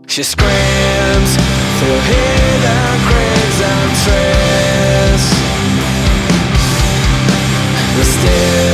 She screams through hidden crimson trees. The steel